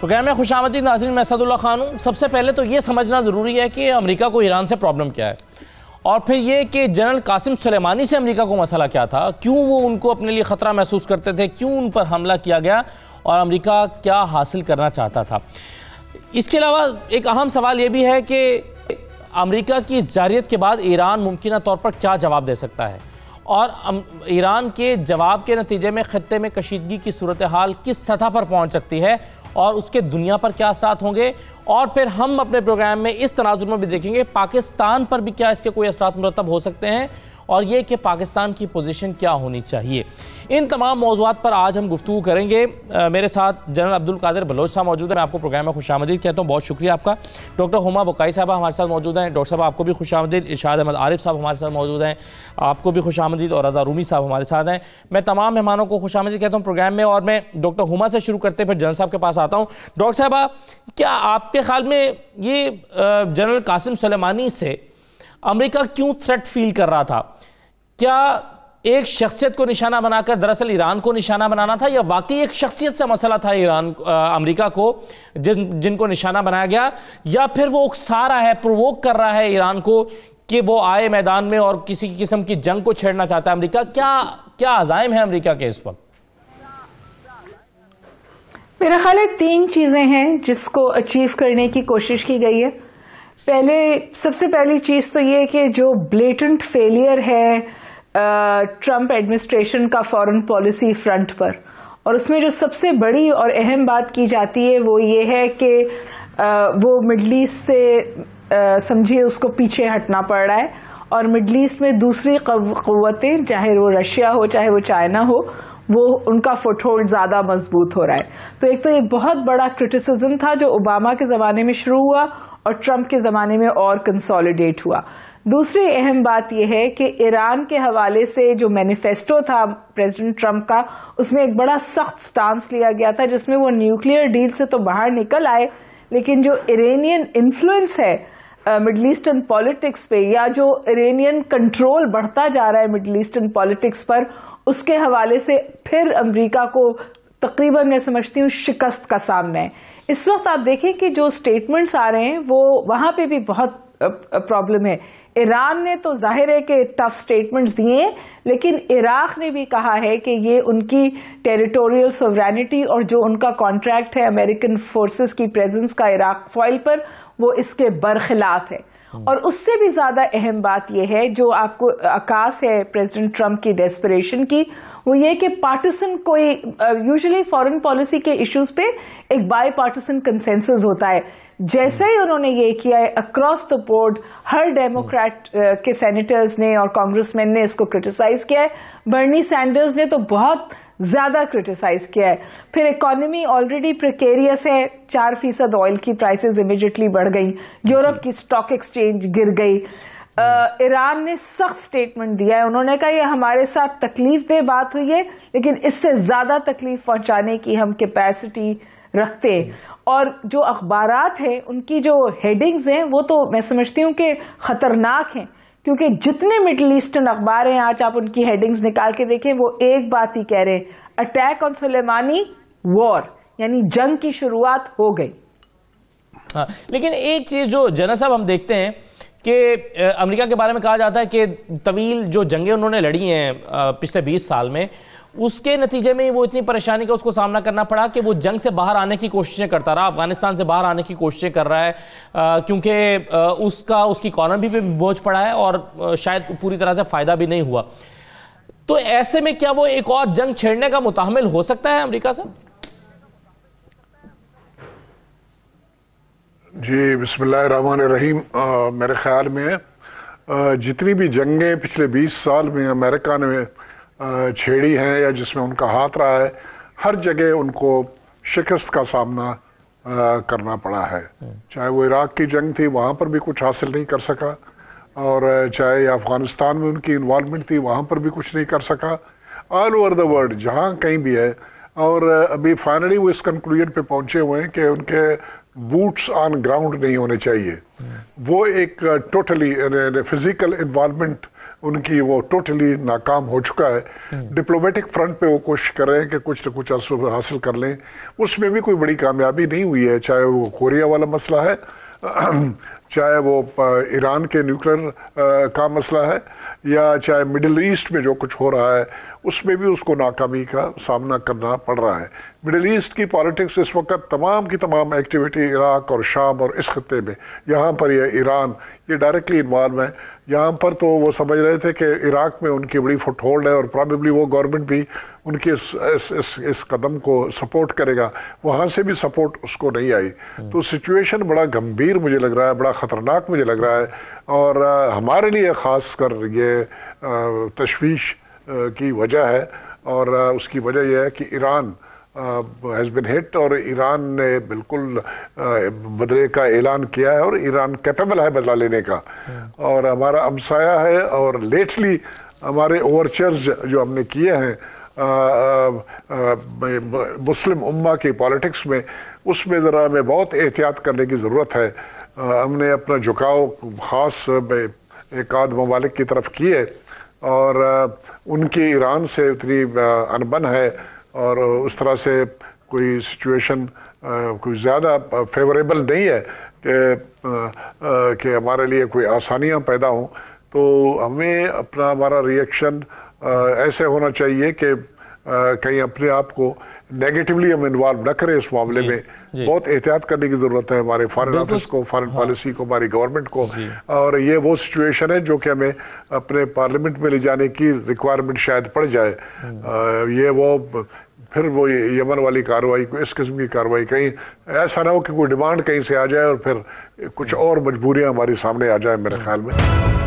Programme میں خوش آمدید ناظرین، میں اسد اللہ خان ہوں۔ سب سے پہلے تو یہ سمجھنا ضروری ہے کہ امریکہ کو ایران سے پرابلم کیا ہے، اور پھر یہ کہ جنرل قاسم سلیمانی سے امریکہ کو مسئلہ کیا تھا، کیوں وہ ان کو اپنے لیے خطرہ محسوس کرتے تھے، کیوں ان پر حملہ کیا گیا، اور امریکہ کیا حاصل کرنا چاہتا تھا۔ اس کے علاوہ ایک اہم سوال یہ بھی ہے کہ امریکہ کی اس جارحیت کے بعد ایران ممکنہ طور پر کیا جواب دے سکتا ہے، اور ایران کے جواب کے نتیجے میں خطے میں کشیدگی کی صورتحال کس سطح پر پہنچ سکتی ہے، اور اس کے دنیا پر کیا اثرات ہوں گے، اور پھر ہم اپنے پروگرام میں اس تناظر میں بھی دیکھیں گے پاکستان پر بھی کیا اس کے کوئی اثرات مرتب ہو سکتے ہیں، اور یہ کہ پاکستان کی پوزیشن کیا ہونی چاہیے۔ ان تمام موضوعات پر آج ہم گفتگو کریں گے۔ میرے ساتھ جنرل عبدالقادر بلوچ صاحب موجود ہیں، میں آپ کو پروگرام میں خوش آمدید کہتا ہوں، بہت شکریہ آپ کا۔ ڈاکٹر ہما بقائی صاحبہ ہمارے ساتھ موجود ہیں، ڈاکٹر صاحب آپ کو بھی خوش آمدید۔ ارشاد احمد عارف صاحب ہمارے ساتھ موجود ہیں، آپ کو بھی خوش آمدید، اور رضا رومی صاحب ہمارے ساتھ ہیں۔ میں تمام مہمانوں کو خوش آمدید کہتا ہوں پروگرام میں، اور میں ڈاکٹر ہما سے شروع کرتے پھر جنرل صاحب کے پاس آتا ہوں۔ ڈاکٹر صاحبہ، کیا آپ کے خیال میں یہ جنرل قاسم سلیمانی سے امریکہ کیوں تھریٹ فیل کر رہا تھا؟ کیا ایک شخصیت کو نشانہ بنا کر دراصل ایران کو نشانہ بنانا تھا، یا واقعی ایک شخصیت سے مسئلہ تھا امریکہ کو جن کو نشانہ بنایا گیا، یا پھر وہ اکسا رہا ہے، پرووک کر رہا ہے ایران کو کہ وہ آئے میدان میں اور کسی قسم کی جنگ کو چھیڑنا چاہتا ہے امریکہ؟ کیا عزائم ہے امریکہ کے اس وقت؟ میرا خیال ہے 3 چیزیں ہیں جس کو اچیو کرنے کی کوشش کی گئی ہے۔ سب سے پہلی چیز تو یہ کہ جو بلیٹنٹ فیلئر ہے ٹرمپ ایڈمنسٹریشن کا فارن پالیسی فرنٹ پر، اور اس میں جو سب سے بڑی اور اہم بات کی جاتی ہے وہ یہ ہے کہ وہ مڈل ایسٹ سے سمجھیے اس کو پیچھے ہٹنا پڑ رہا ہے، اور مڈل ایسٹ میں دوسری قوتیں، چاہے وہ رشیا ہو چاہے وہ چائنا ہو، وہ ان کا فٹ ہولڈ زیادہ مضبوط ہو رہا ہے۔ تو ایک تو یہ بہت بڑا کرٹیسزم تھا جو اوباما کے زمانے میں شروع ہوا اور ٹرمپ کے زمانے میں اور کنسالیڈیٹ ہوا۔ دوسری اہم بات یہ ہے کہ ایران کے حوالے سے جو مینیفیسٹو تھا پریزیڈنٹ ٹرمپ کا، اس میں ایک بڑا سخت سٹانس لیا گیا تھا، جس میں وہ نیوکلیئر ڈیل سے تو باہر نکل آئے، لیکن جو ایرانین انفلوئنس ہے مڈل ایسٹرن پالیٹکس پہ، یا جو ایرانین کنٹرول بڑھتا جا رہا ہے مڈل ایسٹرن پالیٹکس پر، اس کے حوالے سے پھر امریکہ کو تقریباً میں سمجھتی ہوں شکست کا سامنا ہے۔ اس وقت آپ دیکھیں کہ جو سٹیٹمنٹس آ رہے ہیں وہ وہاں پہ بھی بہت پرابلم ہے۔ ایران نے تو ظاہر ہے کہ ٹف سٹیٹمنٹس دیے، لیکن عراق نے بھی کہا ہے کہ یہ ان کی ٹیریٹوریل سوورینٹی اور جو ان کا کانٹریکٹ ہے امریکن فورسز کی پریزنس کا عراق سوائل پر، وہ اس کے برخلاف ہے۔ اور اس سے بھی زیادہ اہم بات یہ ہے جو آپ کو عکاس ہے پریزیڈنٹ ٹرمپ کی ڈیسپریشن کی، وہ یہ کہ پارٹیسن کوئی یوزلی فارن پالیسی کے ایشوز پہ ایک بائی پارٹیسن کنسنسس ہوتا ہے۔ جیسے ہی انہوں نے یہ کیا ہے اکراس دا بورڈ، ہر ڈیموکریٹ کے سینیٹرز نے اور کانگریس مین نے اس کو کرٹیسائز کیا ہے، برنی سینڈرز نے تو بہت زیادہ کرٹیسائز کیا ہے۔ پھر اکانومی آلریڈی پریکیریس ہے، 4% آئل کی پرائسز امیڈیٹلی بڑھ گئی، یورپ کی سٹاک ایکسچینج گر گئی۔ ایران نے سخت سٹیٹمنٹ دیا ہے، انہوں نے کہا یہ ہمارے ساتھ تکلیف دہ بات ہوئی ہے، لیکن اس سے زیادہ تکلیف پہنچانے کی ہم کیپیسٹی رکھتے ہیں۔ اور جو اخبارات ہیں ان کی جو ہیڈنگز ہیں وہ تو میں سمجھتی ہوں کہ خطرناک ہیں، کیونکہ جتنے مڈل ایسٹرن اخبار ہیں آج آپ ان کی ہیڈنگز نکال کے دیکھیں وہ ایک بات ہی کہہ رہے ہیں، اٹیک آن سلیمانی، وار، یعنی جنگ کی شروعات ہو گئی۔ لیکن ایک چیز جو جنرل صاحب ہم دیکھتے ہیں کہ امریکہ کے بارے میں کہا جاتا ہے کہ طویل جو جنگیں انہوں نے لڑی ہیں پچھلے 20 سال میں، اس کے نتیجے میں وہ اتنی پریشانی کا اس کو سامنا کرنا پڑا کہ وہ جنگ سے باہر آنے کی کوششیں کرتا رہا، افغانستان سے باہر آنے کی کوششیں کر رہا ہے، کیونکہ اس کی اکانومی پہ بوجھ پڑا ہے اور شاید پوری طرح سے فائدہ بھی نہیں ہوا۔ تو ایسے میں کیا وہ ایک اور جنگ چھیڑنے کا متحمل ہو سکتا ہے امریکہ سے؟ جی بسم اللہ الرحمن الرحیم۔ میرے خیال میں جتنی بھی جنگیں پچھلے 20 سال میں امریکہ نے چھیڑی ہیں یا جس میں ان کا ہاتھ رہا ہے، ہر جگہ ان کو شکست کا سامنا کرنا پڑا ہے۔ چاہے وہ عراق کی جنگ تھی، وہاں پر بھی کچھ حاصل نہیں کر سکا، اور چاہے افغانستان میں ان کی انوالومنٹ تھی، وہاں پر بھی کچھ نہیں کر سکا۔ آل اوور دا ورلڈ جہاں کہیں بھی ہے، اور ابھی فائنلی وہ اس کنکلوژن پہ پہنچے ہوئے ہیں کہ ان کے بوٹس آن گراؤنڈ نہیں ہونے چاہیے۔ وہ ایک ٹوٹلی فزیکل انوالومنٹ ان کی وہ ٹوٹلی ناکام ہو چکا ہے. ڈپلومیٹک فرنٹ پہ وہ کوشش کر رہے ہیں کہ کچھ نہ کچھ حاصل کر لیں. اس میں بھی کوئی بڑی کامیابی نہیں ہوئی ہے, چاہے وہ کوریا والا مسئلہ ہے, چاہے وہ ایران کے نیوکلیر کا مسئلہ ہے, یا چاہے مڈل ایسٹ میں جو کچھ ہو رہا ہے اس میں بھی اس کو ناکامی کا سامنا کرنا پڑ رہا ہے. مڈل ایسٹ کی پالیٹکس اس وقت تمام کی تمام ایکٹیویٹی عراق اور شام اور اس خطے میں, یہاں پر یہ ایران یہ ڈائریکٹلی انوالو ہے. یہاں پر تو وہ سمجھ رہے تھے کہ عراق میں ان کی بڑی فٹ ہولڈ ہے اور پرابیبلی وہ گورنمنٹ بھی ان کے اس قدم کو سپورٹ کرے گا, وہاں سے بھی سپورٹ اس کو نہیں آئی. تو سچویشن بڑا گمبھیر مجھے لگ رہا ہے, بڑا خطرناک مجھے لگ رہا ہے, اور ہمارے لیے خاص کر یہ تشویش کی وجہ ہے. اور اس کی وجہ یہ ہے کہ ایران ہیز بن ہٹ, اور ایران نے بالکل بدلے کا اعلان کیا ہے, اور ایران کیپیبل ہے بدلہ لینے کا, اور ہمارا ہمسایہ ہے. اور لیٹلی ہمارے اوورچرز جو ہم نے کیے ہیں مسلم امہ کی پالیٹکس میں, اس میں ذرا ہمیں بہت احتیاط کرنے کی ضرورت ہے. ہم نے اپنا جھکاؤ خاص ایک آدھ ممالک کی طرف کیے, اور ان کی ایران سے اتنی انبن ہے, اور اس طرح سے کوئی سچویشن کوئی زیادہ فیوریبل نہیں ہے کہ ہمارے لیے کوئی آسانیاں پیدا ہوں. تو ہمیں ہمارا ریئیکشن ایسے ہونا چاہیے کہ کہیں اپنے آپ کو نیگیٹیولی ہم انوالو نہ کریں اس معاملے میں. بہت احتیاط کرنے کی ضرورت ہے ہمارے فارن آفس کو, فارن پالیسی کو, ہماری گورنمنٹ کو. اور یہ وہ سچویشن ہے جو کہ ہمیں اپنے پارلیمنٹ میں لے جانے کی ریکوائرمنٹ شاید پڑ جائے. یہ وہ پھر وہ یمن والی کارروائی, اس قسم کی کارروائی, کہیں ایسا نہ ہو کہ کوئی ڈیمانڈ کہیں سے آ جائے اور پھر کچھ اور مجبوریاں ہماری سامنے آ جائیں میرے خیال میں.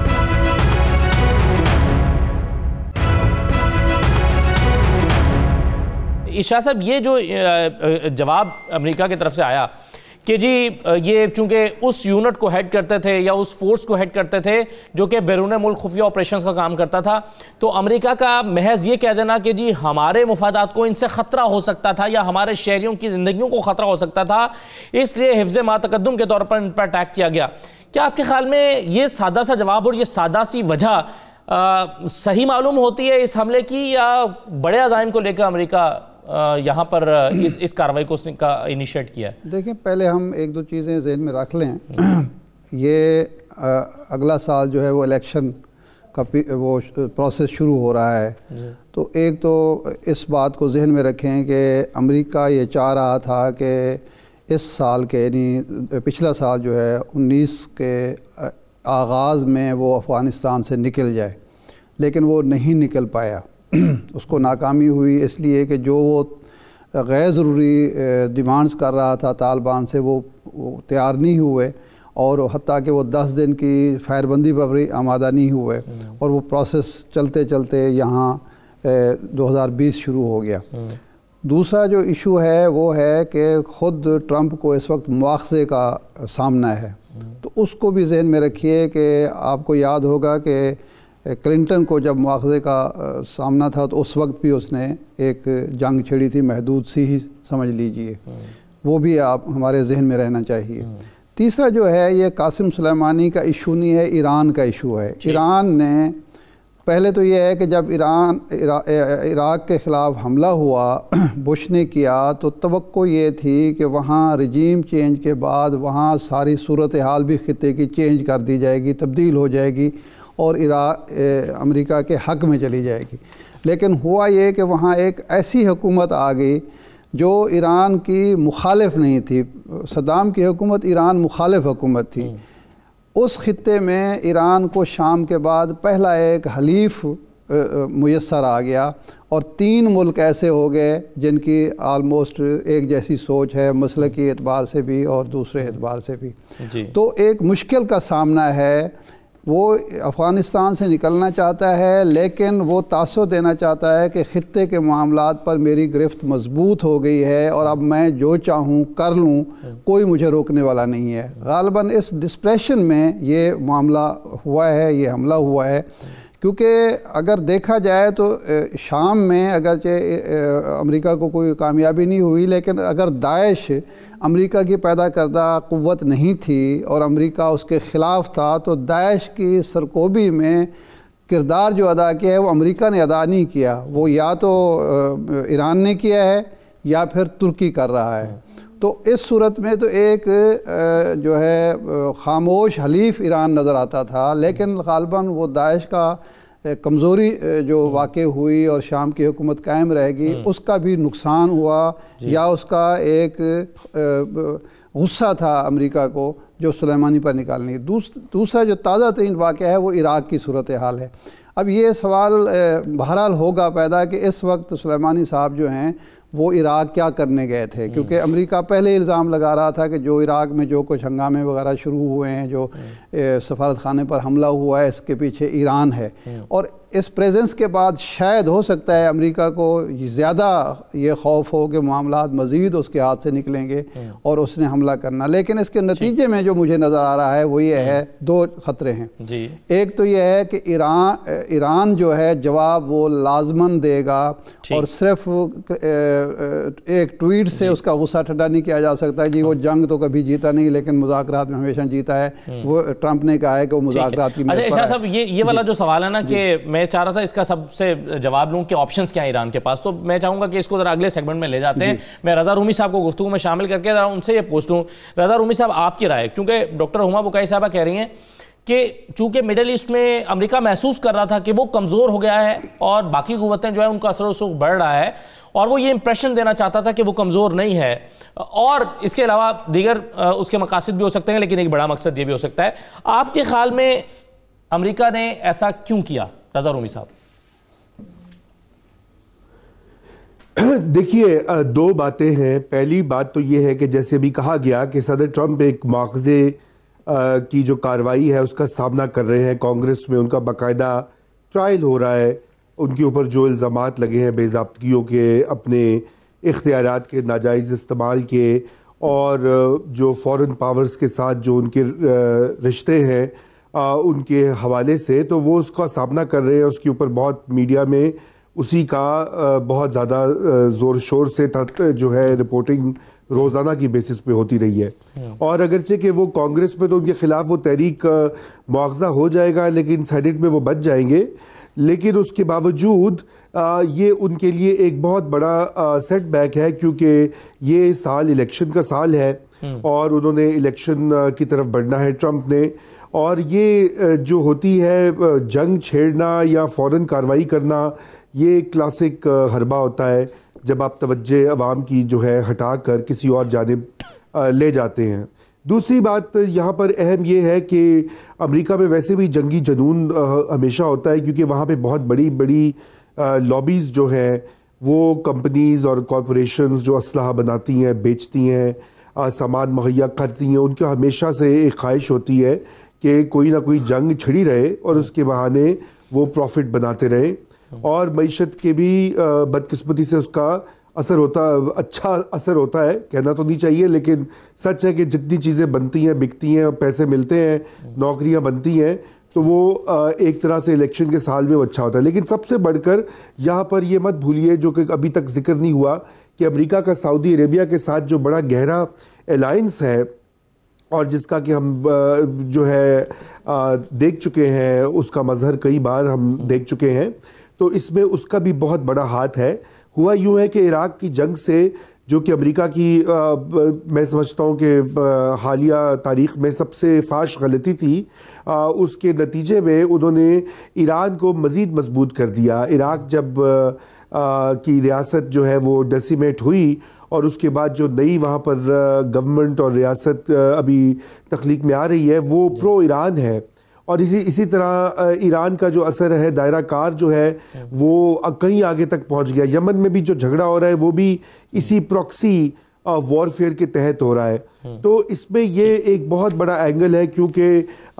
شاہ صاحب, یہ جو جواب امریکہ کی طرف سے آیا کہ جی یہ چونکہ اس یونٹ کو ہیڈ کرتے تھے یا اس فورس کو ہیڈ کرتے تھے جو کہ بیرون ملک خفیہ آپریشنز کا کام کرتا تھا, تو امریکہ کا محض یہ کہہ دینا کہ جی ہمارے مفادات کو ان سے خطرہ ہو سکتا تھا یا ہمارے شہریوں کی زندگیوں کو خطرہ ہو سکتا تھا, اس لیے حفظ ما تقدم کے طور پر ان پر اٹیک کیا گیا. کیا آپ کے خیال میں یہ سادہ سا جواب اور یہ سادہ سی وجہ صحیح معلوم ہوتی ہے اس حملے کی, یا بڑے عزائم کو لے کر امریکہ یہاں پر اس کارروائی کو انیشیٹ کیا ہے؟ دیکھیں, پہلے ہم ایک دو چیزیں ذہن میں رکھ لیں. یہ اگلا سال جو ہے وہ الیکشن کا وہ پروسیس شروع ہو رہا ہے, تو ایک تو اس بات کو ذہن میں رکھیں کہ امریکہ یہ چاہ رہا تھا کہ اس سال کے یعنی پچھلا سال جو ہے 19 کے آغاز میں وہ افغانستان سے نکل جائے, لیکن وہ نہیں نکل پایا. اس کو ناکامی ہوئی اس لیے کہ جو وہ غیر ضروری ڈیمانڈز کر رہا تھا طالبان سے وہ تیار نہیں ہوئے, اور حتیٰ کہ وہ 10 دن کی فائر بندی پر بھی آمادہ نہیں ہوئے, اور وہ پروسیس چلتے چلتے یہاں 2020 شروع ہو گیا. دوسرا جو ایشو ہے وہ ہے کہ خود ٹرمپ کو اس وقت مواخذے کا سامنا ہے, تو اس کو بھی ذہن میں رکھیے کہ آپ کو یاد ہوگا کہ کلنٹن کو جب مواخذے کا سامنا تھا تو اس وقت بھی اس نے ایک جنگ چھڑی تھی, محدود سی ہی سمجھ لیجئے, وہ بھی آپ ہمارے ذہن میں رہنا چاہیے. تیسرا جو ہے یہ قاسم سلیمانی کا ایشو نہیں ہے, ایران کا ایشو ہے. ایران نے پہلے تو یہ ہے کہ جب عراق کے خلاف حملہ ہوا بش نے کیا, تو توقع یہ تھی کہ وہاں رجیم چینج کے بعد وہاں ساری صورتحال بھی خطے کی چینج کر دی جائے گی, تبدیل ہو جائے گی اور امریکہ کے حق میں چلی جائے گی. لیکن ہوا یہ کہ وہاں ایک ایسی حکومت آ گئی جو ایران کی مخالف نہیں تھی. صدام کی حکومت ایران مخالف حکومت تھی. اس خطے میں ایران کو شام کے بعد پہلا ایک حلیف میسر آ گیا, اور 3 ملک ایسے ہو گئے جن کی آلموسٹ ایک جیسی سوچ ہے, مسلکی اعتبار سے بھی اور دوسرے اعتبار سے بھی. تو ایک مشکل کا سامنا ہے. وہ افغانستان سے نکلنا چاہتا ہے, لیکن وہ تاثر دینا چاہتا ہے کہ خطے کے معاملات پر میری گرفت مضبوط ہو گئی ہے, اور اب میں جو چاہوں کر لوں, کوئی مجھے روکنے والا نہیں ہے. غالباً اس ڈسپریشن میں یہ معاملہ ہوا ہے, یہ حملہ ہوا ہے. کیونکہ اگر دیکھا جائے تو شام میں اگرچہ امریکہ کو کوئی کامیابی نہیں ہوئی, لیکن اگر داعش امریکہ کی پیدا کردہ قوت نہیں تھی اور امریکہ اس کے خلاف تھا, تو داعش کی سرکوبی میں کردار جو ادا کیا ہے وہ امریکہ نے ادا نہیں کیا، وہ یا تو ایران نے کیا ہے یا پھر ترکی کر رہا ہے۔ تو اس صورت میں تو ایک جو ہے خاموش حلیف ایران نظر آتا تھا، لیکن غالباً وہ داعش کا کمزوری جو واقع ہوئی اور شام کی حکومت قائم رہے گی، اس کا بھی نقصان ہوا، یا اس کا ایک غصہ تھا امریکہ کو جو سلیمانی پر نکالنے۔ دوسرا جو تازہ ترین واقعہ ہے وہ عراق کی صورتحال ہے۔ اب یہ سوال بہرحال ہوگا پیدا کہ اس وقت سلیمانی صاحب جو ہیں وہ عراق کیا کرنے گئے تھے، کیونکہ امریکہ پہلے الزام لگا رہا تھا کہ جو عراق میں جو کچھ ہنگامے وغیرہ شروع ہوئے ہیں، جو سفارت خانے پر حملہ ہوا ہے، اس کے پیچھے ایران ہے، اور اس پریزنس کے بعد شاید ہو سکتا ہے امریکہ کو زیادہ یہ خوف ہو کہ معاملات مزید اس کے ہاتھ سے نکلیں گے اور اس نے حملہ کرنا۔ لیکن اس کے نتیجے میں جو مجھے نظر آ رہا ہے وہ یہ ہے، دو خطرے ہیں۔ ایک تو یہ ہے کہ ایران جو ہے جواب وہ لازماً دے گا، اور صرف ایک ٹویٹ سے اس کا غصہ ٹھنڈا نہیں کیا جا سکتا جی وہ جنگ تو کبھی جیتا نہیں لیکن مذاکرات میں ہمیشہ جیتا ہے۔ وہ ٹرمپ نے کہا ہے کہ وہ مذاکرات کی میز پر ہے۔ اشار صاحب یہ والا جو سوال ہے نا کہ میں چاہ رہا تھا اس کا سب سے جواب لوں کہ آپشنز کیا ہیں ایران کے پاس، تو میں چاہوں گا کہ اس کو ذرا اگلے سیگمنٹ میں لے جاتے ہیں۔ میں رضا رومی صاحب کو گفتگو میں شامل کر کے ذرا ان سے یہ پوچھتوں، رضا رومی صاحب آپ کی رائے، کیونکہ ڈاکٹر ہما بکائی صاحبہ کہہ رہی ہیں کہ چونکہ مڈل ایسٹ میں امریکہ محسوس کر رہا تھا کہ وہ کمزور ہو گیا ہے اور باقی قوتیں جو ہے ان کا اثر و رسوخ بڑھ رہا ہے، اور وہ یہ امپریشن دینا چاہتا تھا کہ وہ کمزور نہیں ہے، اور اس کے علاوہ دیگر اس کے مقاصد بھی ہو سکتے ہیں، لیکن ایک بڑا مقصد یہ بھی ہو سکتا ہے۔ آپ کے خیال میں امریکہ نے ایسا کیوں کیا، رضا رومی صاحب؟ دیکھیے دو باتیں ہیں۔ پہلی بات تو یہ ہے کہ جیسے بھی کہا گیا کہ صدر ٹرمپ ایک مواخذے کی جو کارروائی ہے اس کا سامنا کر رہے ہیں، کانگریس میں ان کا باقاعدہ ٹرائل ہو رہا ہے، ان کے اوپر جو الزامات لگے ہیں بے ضابطگیوں کے، اپنے اختیارات کے ناجائز استعمال کے، اور جو فورن پاورز کے ساتھ جو ان کے رشتے ہیں ان کے حوالے سے، تو وہ اس کا سامنا کر رہے ہیں۔ اس کے اوپر بہت میڈیا میں اسی کا بہت زیادہ زور شور سے جو ہے رپورٹنگ روزانہ کی بیسس پہ ہوتی رہی ہے، اور اگرچہ کہ وہ کانگریس میں تو ان کے خلاف وہ تحریک مواخذہ ہو جائے گا لیکن سینیٹ میں وہ بچ جائیں گے، لیکن اس کے باوجود یہ ان کے لیے ایک بہت بڑا سیٹ بیک ہے، کیونکہ یہ سال الیکشن کا سال ہے اور انہوں نے الیکشن کی طرف بڑھنا ہے ٹرمپ نے، اور یہ جو ہوتی ہے جنگ چھیڑنا یا فوراً کارروائی کرنا، یہ کلاسک حربہ ہوتا ہے جب آپ توجہ عوام کی جو ہے ہٹا کر کسی اور جانب لے جاتے ہیں۔ دوسری بات یہاں پر اہم یہ ہے کہ امریکہ میں ویسے بھی جنگی جنون ہمیشہ ہوتا ہے، کیونکہ وہاں پہ بہت بڑی بڑی لابیز جو ہیں، وہ کمپنیز اور کارپوریشنز جو اسلحہ بناتی ہیں، بیچتی ہیں، سامان مہیا کرتی ہیں، ان کا ہمیشہ سے ایک خواہش ہوتی ہے کہ کوئی نہ کوئی جنگ چھڑی رہے اور اس کے بہانے وہ پروفٹ بناتے رہیں، اور معیشت کے بھی بدقسمتی سے اس کا اثر ہوتا، اچھا اثر ہوتا ہے، کہنا تو نہیں چاہیے لیکن سچ ہے کہ جتنی چیزیں بنتی ہیں، بکتی ہیں، پیسے ملتے ہیں، نوکریاں بنتی ہیں، تو وہ ایک طرح سے الیکشن کے سال میں وہ اچھا ہوتا ہے۔ لیکن سب سے بڑھ کر یہاں پر یہ مت بھولیے، جو کہ ابھی تک ذکر نہیں ہوا، کہ امریکہ کا سعودی عربیہ کے ساتھ جو بڑا گہرا الائنس ہے، اور جس کا کہ ہم جو ہے دیکھ چکے ہیں، اس کا مظہر کئی بار ہم دیکھ چکے ہیں، تو اس میں اس کا بھی بہت بڑا ہاتھ ہے۔ ہوا یوں ہے کہ عراق کی جنگ سے، جو کہ امریکہ کی میں سمجھتا ہوں کہ حالیہ تاریخ میں سب سے فاش غلطی تھی، اس کے نتیجے میں انہوں نے ایران کو مزید مضبوط کر دیا۔ عراق جب کی ریاست جو ہے وہ ڈیسیمیٹ ہوئی، اور اس کے بعد جو نئی وہاں پر گورنمنٹ اور ریاست ابھی تخلیق میں آ رہی ہے، وہ پرو ایران ہے، اور اسی طرح ایران کا جو اثر ہے، دائرہ کار جو ہے وہ کہیں آگے تک پہنچ گیا۔ یمن میں بھی جو جھگڑا ہو رہا ہے وہ بھی اسی پروکسی وارفیئر کے تحت ہو رہا ہے۔ تو اس میں یہ ایک بہت بڑا اینگل ہے، کیونکہ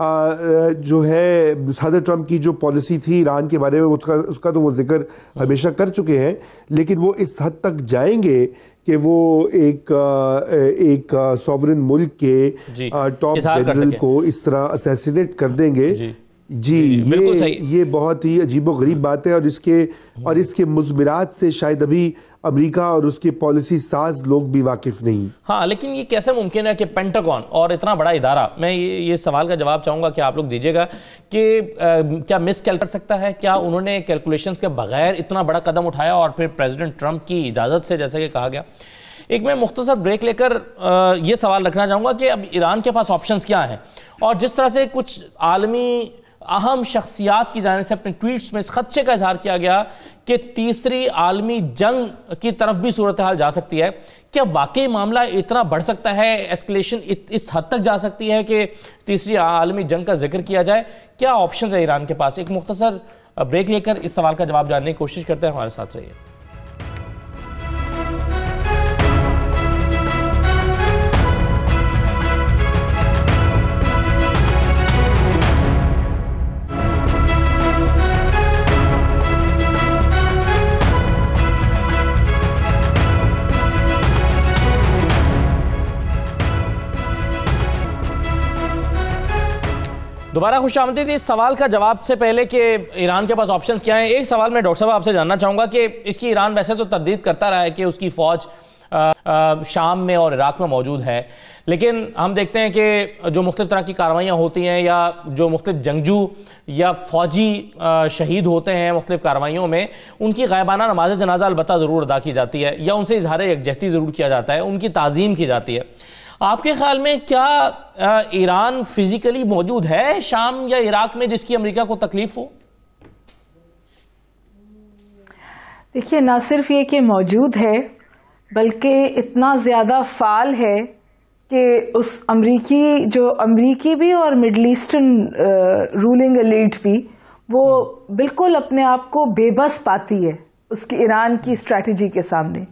جو ہے صدر ٹرمپ کی جو پالیسی تھی ایران کے بارے میں، اس کا تو وہ ذکر ہمیشہ کر چکے ہیں، لیکن وہ اس حد تک جائیں گے کہ وہ ایک سوورن ملک کے ٹاپ جنرل کو اس طرح اسیسینیٹ کر دیں گے جی بالکل صحیح. یہ بہت ہی عجیب و غریب بات ہے، اور اس کے مضمرات سے شاید ابھی امریکہ اور اس کے پالیسی ساز لوگ بھی واقف نہیں. ہاں لیکن یہ کیسے ممکن ہے کہ پینٹاگون اور اتنا بڑا ادارہ، میں یہ سوال کا جواب چاہوں گا کہ آپ لوگ دیجیے گا کہ کیا مس کیل کر سکتا ہے؟ کیا انہوں نے کیلکولیشنز کے بغیر اتنا بڑا قدم اٹھایا اور پھر پریزیڈنٹ ٹرمپ کی اجازت سے، جیسے کہ کہا گیا؟ ایک میں مختصر بریک لے کر یہ سوال رکھنا چاہوں گا کہ اب ایران کے پاس آپشنز کیا ہیں، اور جس طرح سے کچھ عالمی اہم شخصیات کی جانب سے اپنے ٹویٹس میں اس خدشے کا اظہار کیا گیا کہ تیسری عالمی جنگ کی طرف بھی صورتحال جا سکتی ہے، کیا واقعی معاملہ اتنا بڑھ سکتا ہے، ایسکلیشن اس حد تک جا سکتی ہے کہ تیسری عالمی جنگ کا ذکر کیا جائے؟ کیا آپشنز ہے ایران کے پاس؟ ایک مختصر بریک لے کر اس سوال کا جواب جاننے کی کوشش کرتے ہیں، ہمارے ساتھ رہیے. دوبارہ خوش آمدید. اس سوال کا جواب سے پہلے کہ ایران کے پاس آپشنز کیا ہیں، ایک سوال میں ڈاکٹر صاحب آپ سے جاننا چاہوں گا کہ اس کی ایران ویسے تو تردید کرتا رہا ہے کہ اس کی فوج شام میں اور عراق میں موجود ہے، لیکن ہم دیکھتے ہیں کہ جو مختلف طرح کی کارروائیاں ہوتی ہیں یا جو مختلف جنگجو یا فوجی شہید ہوتے ہیں مختلف کارروائیوں میں، ان کی غائبانہ نماز جنازہ البتہ ضرور ادا کی جاتی ہے یا ان سے اظہار یکجہتی ضرور کیا جاتا ہے، ان کی تعظیم کی جاتی ہے. آپ کے خیال میں کیا ایران فزیکلی موجود ہے شام یا عراق میں جس کی امریکہ کو تکلیف ہو؟ دیکھیے، نہ صرف یہ کہ موجود ہے بلکہ اتنا زیادہ فعال ہے کہ اس امریکی بھی اور مڈل ایسٹرن رولنگ ایلیٹ بھی وہ بالکل اپنے آپ کو بے بس پاتی ہے اس کی ایران کی اسٹریٹجی کے سامنے.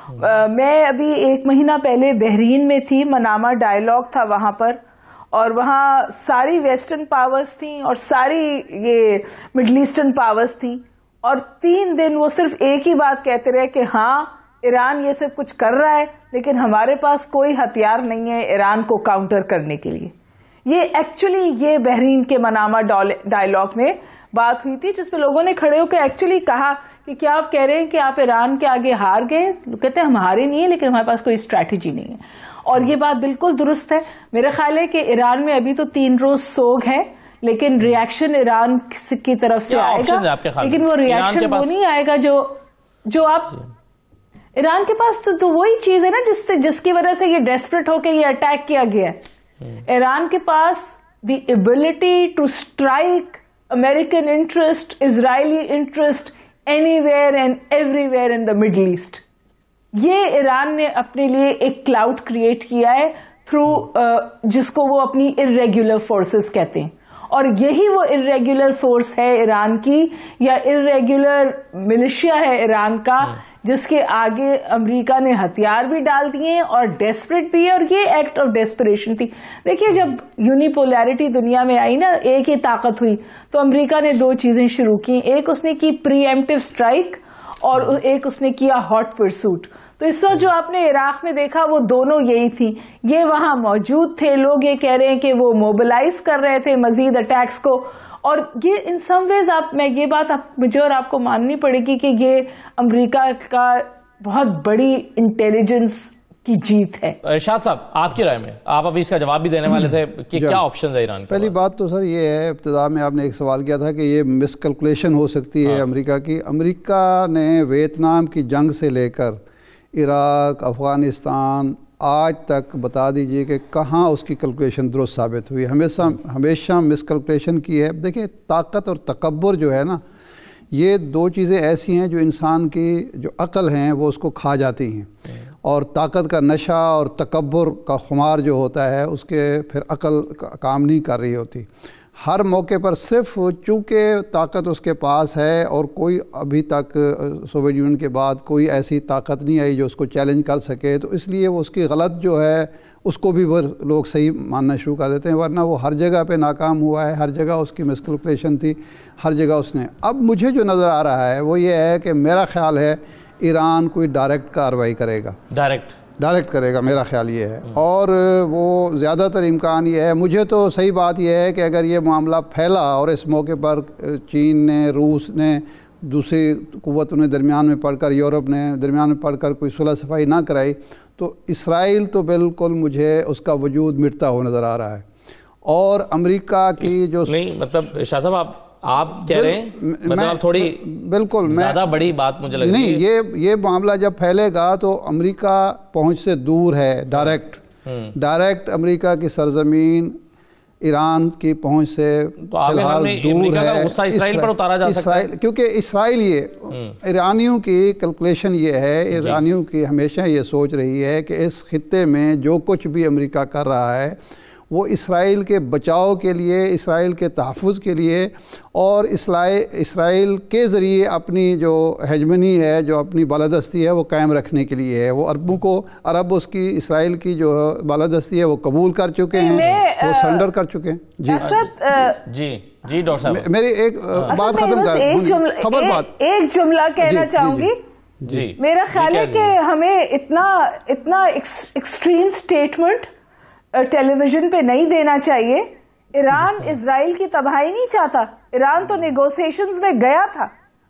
میں ابھی 1 مہینہ پہلے بحرین میں تھی، منامہ ڈائیلاگ تھا وہاں پر، اور وہاں ساری ویسٹرن پاورز تھیں اور ساری یہ مڈل ایسٹرن پاورز تھیں، اور 3 دن وہ صرف ایک ہی بات کہتے رہے کہ ہاں ایران یہ سب کچھ کر رہا ہے لیکن ہمارے پاس کوئی ہتھیار نہیں ہے ایران کو کاؤنٹر کرنے کے لیے. یہ ایکچولی یہ بحرین کے منامہ ڈائیلاگ میں بات ہوئی تھی، جس پہ لوگوں نے کھڑے ہو کے ایکچولی کہا کہ کیا آپ کہہ رہے ہیں کہ آپ ایران کے آگے ہار گئے؟ کہتے ہیں ہم ہارے نہیں ہیں لیکن ہمارے پاس کوئی اسٹریٹجی نہیں ہے. اور یہ بات بالکل درست ہے. میرا خیال ہے کہ ایران میں ابھی تو 3 روز سوگ ہے، لیکن ریاکشن ایران کی طرف سے آئے گا، لیکن وہ ریاکشن وہ نہیں آئے گا جو آپ ایران کے پاس تو وہی چیز ہے نا جس کی وجہ سے یہ ڈیسپریٹ ہو کے یہ اٹیک کیا گیا ہے. ایران کے پاس the ability to strike American interest, Israeli interest anywhere and everywhere in the middle east. یہ ایران نے اپنے لیے ایک کلاؤڈ کریٹ کیا ہے تھرو جس کو وہ اپنی ارریگولر فورسز کہتے ہیں، اور یہی وہ ارریگولر فورس ہے ایران کی، یا ارریگولر ملیشیا ہے ایران کا، جس کے آگے امریکہ نے ہتھیار بھی ڈال دیے اور ڈیسپریٹ بھی ہے. اور یہ ایکٹ آف ڈیسپریشن تھی. دیکھیے، جب یونیپولیرٹی دنیا میں آئی نا، ایک ہی طاقت ہوئی، تو امریکہ نے 2 چیزیں شروع کی. ایک اس نے کی پری ایمپٹیو اسٹرائک، اور ایک اس نے کیا ہاٹ پرسوٹ. تو اس وقت جو آپ نے عراق میں دیکھا وہ دونوں یہی تھی. یہ وہاں موجود تھے، لوگ یہ کہہ رہے ہیں کہ وہ موبلائز کر رہے تھے مزید اٹیکس کو. اور یہ ان سم ویز میں یہ بات مجھے اور آپ کو ماننی پڑے گی کہ یہ امریکہ کا بہت بڑی انٹیلیجنس کی جیت ہے. ارشاد صاحب، آپ کی رائے میں، آپ ابھی اس کا جواب بھی دینے والے تھے کہ کیا آپشنز ہے ایران کے؟ پہلی بات تو سر یہ ہے، ابتدا میں آپ نے ایک سوال کیا تھا کہ یہ مس کیلکولیشن ہو سکتی ہے امریکہ کی. امریکہ نے ویتنام کی جنگ سے لے کر عراق، افغانستان آج تک بتا دیجئے کہ کہاں اس کی کیلکولیشن درست ثابت ہوئی. ہمیشہ مس کیلکولیشن کی ہے. دیکھیں، طاقت اور تکبر جو ہے نا، یہ 2 چیزیں ایسی ہیں جو انسان کی جو عقل ہیں وہ اس کو کھا جاتی ہیں، اور طاقت کا نشہ اور تکبر کا خمار جو ہوتا ہے اس کے پھر عقل کام نہیں کر رہی ہوتی. ہر موقع پر صرف چونکہ طاقت اس کے پاس ہے، اور کوئی ابھی تک سوویت یونین کے بعد کوئی ایسی طاقت نہیں آئی جو اس کو چیلنج کر سکے، تو اس لیے وہ اس کی غلط جو ہے اس کو بھی وہ لوگ صحیح ماننا شروع کر دیتے ہیں. ورنہ وہ ہر جگہ پہ ناکام ہوا ہے، ہر جگہ اس کی مس کیلکولیشن تھی، ہر جگہ اس نے. اب مجھے جو نظر آ رہا ہے وہ یہ ہے کہ میرا خیال ہے ایران کوئی ڈائریکٹ کارروائی کرے گا. ڈائریکٹ کرے گا، میرا خیال یہ ہے. اور وہ زیادہ تر امکان یہ ہے، مجھے تو صحیح بات یہ ہے کہ اگر یہ معاملہ پھیلا اور اس موقع پر چین نے، روس نے، دوسری قوتوں نے درمیان میں پڑھ کر، یورپ نے درمیان میں پڑھ کر کوئی صلح صفائی نہ کرائی، تو اسرائیل تو بالکل مجھے اس کا وجود مٹتا ہوا نظر آ رہا ہے. اور امریکہ کی جو نہیں مطلب شاہ صاحب آپ کہہ رہے ہیں مطلب تھوڑی بالکل زیادہ بڑی بات مجھے لگ رہی ہے. نہیں، یہ معاملہ جب پھیلے گا تو امریکہ پہنچ سے دور ہے، ڈائریکٹ امریکہ کی سرزمین ایران کی پہنچ سے فی الحال دور ہے. اسرائیل پر اتارا جا سکتا ہے کیونکہ اسرائیل ایرانیوں کی کیلکولیشن یہ ہے، ایرانیوں کی ہمیشہ یہ سوچ رہی ہے کہ اس خطے میں جو کچھ بھی امریکہ کر رہا ہے وہ اسرائیل کے بچاؤ کے لیے، اسرائیل کے تحفظ کے لیے، اور اسرائیل کے ذریعے اپنی جو ہیجمنی ہے، جو اپنی بالادستی ہے وہ قائم رکھنے کے لیے ہے. وہ عرب اس کی اسرائیل کی جو بالادستی ہے وہ قبول کر چکے ہیں، وہ سرنڈر کر چکے ہیں. جی ڈاکٹر صاحب میری ایک بات ختم کر ایک جملہ کہنا چاہوں گی. جی میرا خیال ہے کہ ہمیں اتنا ایکسٹریم سٹیٹمنٹ ٹیلی ویژن پہ نہیں دینا چاہیے. ایران اسرائیل کی تباہی نہیں چاہتا. ایران تو نیگوسیشنز میں گیا تھا،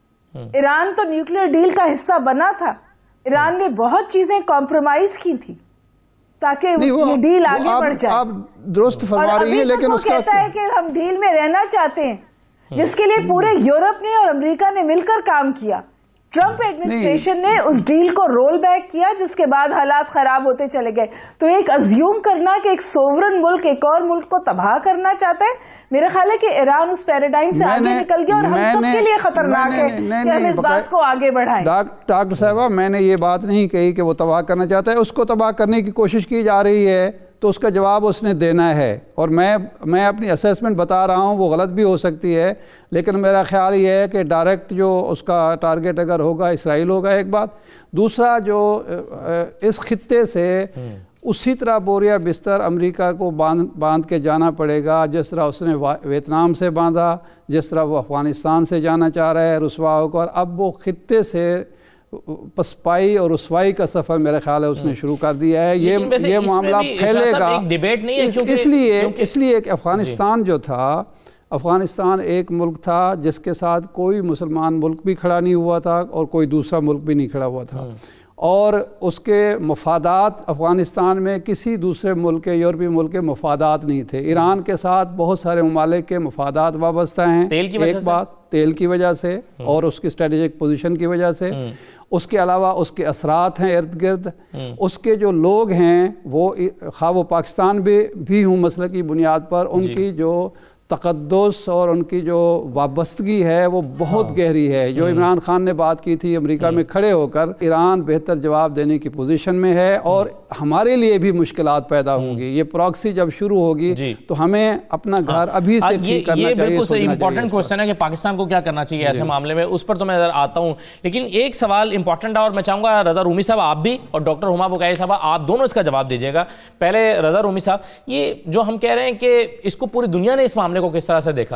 ایران تو نیوکلیئر ڈیل کا حصہ بنا تھا. ایران نے بہت چیزیں کمپرومائز کی تھی تاکہ یہ ڈیل آگے بڑھ جائے. آپ درست فرما رہی ہیں، لیکن اس کا کہتا ہے کہ ہم ڈیل میں رہنا چاہتے ہیں، جس کے لیے پورے یورپ نے اور امریکہ نے مل کر کام کیا. ٹرمپ ایڈمنسٹریشن نے اس ڈیل کو رول بیک کیا، جس کے بعد حالات خراب ہوتے چلے گئے. تو ایک ازیوم کرنا کہ ایک سوورن ملک ایک اور ملک کو تباہ کرنا چاہتا ہے، میرا خیال ہے کہ ایران اس پیراڈائم سے آگے نکل گیا اور ہم سب کے لیے خطرناک ہے کہ ہم اس بات کو آگے بڑھائیں. ڈاکٹر صاحبہ، میں نے یہ بات نہیں کہی کہ وہ تباہ کرنا چاہتا ہے. اس کو تباہ کرنے کی کوشش کی جا رہی ہے تو اس کا جواب اس نے دینا ہے. اور میں اپنی اسیسمنٹ بتا رہا ہوں، وہ غلط بھی ہو سکتی ہے، لیکن میرا خیال یہ ہے کہ ڈائریکٹ جو اس کا ٹارگٹ اگر ہوگا اسرائیل ہوگا. ایک بات. دوسرا، جو اس خطے سے اسی طرح بوریا بستر امریکہ کو باندھ کے جانا پڑے گا جس طرح اس نے ویتنام سے باندھا، جس طرح وہ افغانستان سے جانا چاہ رہا ہے رسوا ہو کر. اب وہ خطے سے پسپائی اور رسوائی کا سفر میرے خیال ہے اس نے شروع کر دیا ہے. یہ معاملہ پھیلے گا اس لیے کہ افغانستان جو تھا، افغانستان ایک ملک تھا جس کے ساتھ کوئی مسلمان ملک بھی کھڑا نہیں ہوا تھا اور کوئی دوسرا ملک بھی نہیں کھڑا ہوا تھا، اور اس کے مفادات افغانستان میں کسی دوسرے ملک کے، یورپی ملک کے مفادات نہیں تھے. ایران کے ساتھ بہت سارے ممالک کے مفادات وابستہ ہیں. ایک بات تیل کی وجہ سے اور اس کی اسٹریٹجک پوزیشن کی وجہ سے. اس کے علاوہ اس کے اثرات ہیں ارد گرد. اس کے جو لوگ ہیں وہ خواہ وہ پاکستان بھی ہوں مسئلہ کی بنیاد پر، ان کی جو تقدس اور ان کی جو وابستگی ہے وہ بہت گہری ہے. جو عمران خان نے بات کی تھی امریکہ میں کھڑے ہو کر، ایران بہتر جواب دینے کی پوزیشن میں ہے اور ہمارے لیے بھی مشکلات پیدا ہوں گی. یہ پراکسی جب شروع ہوگی تو ہمیں اپنا گھر ابھی سے ٹھیک کرنا چاہیے. یہ بالکل صحیح امپورٹنٹ کوشچن ہے کہ پاکستان کو کیا کرنا چاہیے ایسے معاملے میں، اس پر تو میں آتا ہوں. لیکن ایک سوال امپورٹنٹ ہے اور میں چاہوں گا رضا رومی صاحب آپ بھی اور ڈاکٹر ہما بکائی صاحب آپ دونوں اس کا جواب دیجیے گا. پہلے رضا رومی صاحب، یہ جو ہم کہہ رہے ہیں کہ اس کو پوری دنیا نے اس معاملے کو کس طرح سے دیکھا،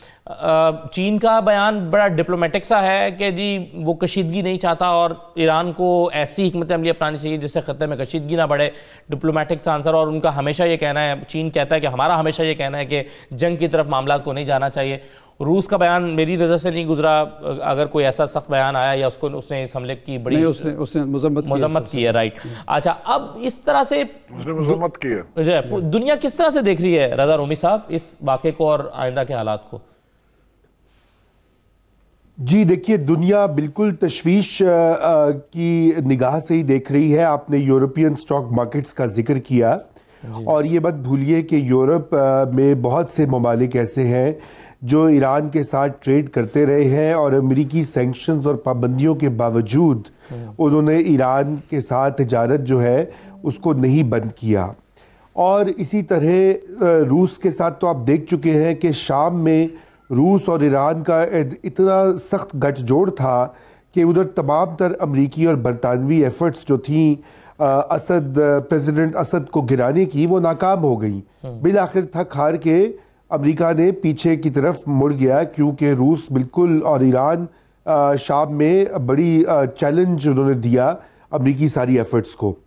چین کا بیان بڑا ڈپلومیٹک سا ہے کہ جی وہ کشیدگی نہیں چاہتا اور ایران کو ایسی حکمت عملی اپنانی چاہیے جس سے خطے میں کشیدگی نہ بڑھے، ڈپلومیٹک سا آنسر. اور ان کا ہمیشہ یہ کہنا ہے، چین کہتا ہے کہ ہمارا ہمیشہ یہ کہنا ہے کہ جنگ کی طرف معاملات کو نہیں جانا چاہیے. روس کا بیان میری نظر سے نہیں گزرا، اگر کوئی ایسا سخت بیان آیا یا اس نے اس حملے کی بڑی مذمت کی ہے. رائٹ. اچھا، اب اس طرح سے مذمت کی ہے دنیا کس طرح سے دیکھ رہی ہے رضا رومی صاحب اس واقعے کو اور آئندہ کے حالات کو؟ جی دیکھیے، دنیا بالکل تشویش کی نگاہ سے ہی دیکھ رہی ہے. آپ نے یورپین سٹاک مارکیٹس کا ذکر کیا اور یہ مت بھولیے کہ یورپ میں بہت سے ممالک ایسے ہیں جو ایران کے ساتھ ٹریڈ کرتے رہے ہیں اور امریکی سینکشنز اور پابندیوں کے باوجود انہوں نے ایران کے ساتھ تجارت جو ہے اس کو نہیں بند کیا. اور اسی طرح روس کے ساتھ تو آپ دیکھ چکے ہیں کہ شام میں روس اور ایران کا اتنا سخت گٹھ جوڑ تھا کہ ادھر تمام تر امریکی اور برطانوی ایفرٹس جو تھیں پریزیڈنٹ اسد کو گرانے کی، وہ ناکام ہو گئیں. بالآخر تھک ہار کے امریکہ نے پیچھے کی طرف مڑ گیا، کیونکہ روس بالکل اور ایران شام میں بڑی چیلنج انہوں نے دیا امریکی ساری ایفرٹس کو.